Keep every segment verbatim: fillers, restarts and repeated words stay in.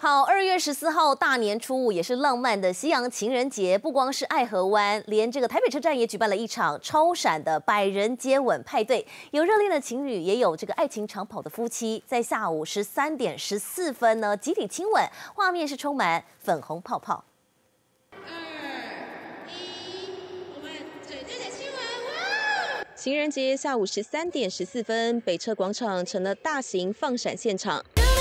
好，二月十四号大年初五也是浪漫的西洋情人节，不光是爱河湾，连这个台北车站也举办了一场超闪的百人接吻派对，有热恋的情侣，也有这个爱情长跑的夫妻，在下午十三点十四分呢集体亲吻，画面是充满粉红泡泡。 情人节下午十三点十四分，北车广场成了大型放闪现场。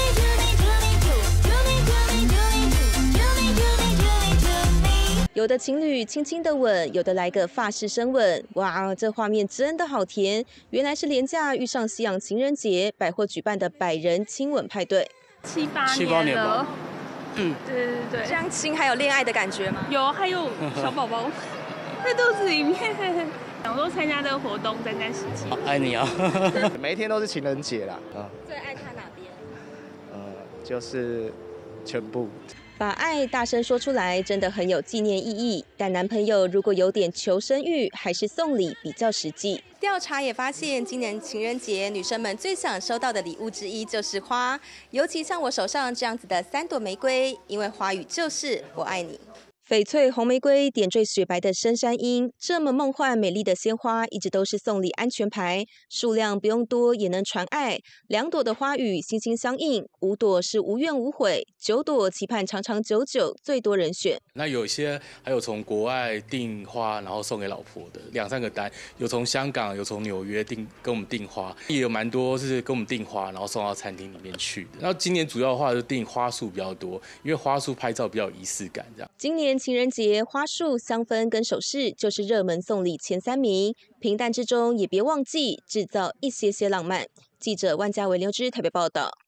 有的情侣轻轻的吻，有的来个法式深吻。哇，这画面真的好甜！原来是连假遇上西洋情人节，百货举办的百人亲吻派对。 七八年了， 七八年吧。 嗯，对对对。 相亲还有恋爱的感觉吗？ 有，还有小宝宝在肚子里面。 想说参加这个活动，沾沾喜气。 爱你啊！ 每一天都是情人节啦。啊， 最爱看哪边？ 呃，就是全部。 把爱大声说出来，真的很有纪念意义。但男朋友如果有点求生欲，还是送礼比较实际。调查也发现，今年情人节女生们最想收到的礼物之一就是花，尤其像我手上这样子的三朵玫瑰，因为花语就是我爱你。 翡翠红玫瑰点缀雪白的深山樱，这么梦幻美丽的鲜花，一直都是送礼安全牌，数量不用多也能传爱。两朵的花语心心相印，五朵是无怨无悔，九朵期盼长长久久，最多人选。 那有些还有从国外订花，然后送给老婆的两三个单，有从香港，有从纽约订跟我们订花，也有蛮多是跟我们订花，然后送到餐厅里面去的。然后今年主要的话就订花束比较多，因为花束拍照比较有仪式感，这样。 今年 情人节花束、香氛跟首饰就是热门送礼前三名，平淡之中也别忘记制造一些些浪漫。记者万家维留之台北报道。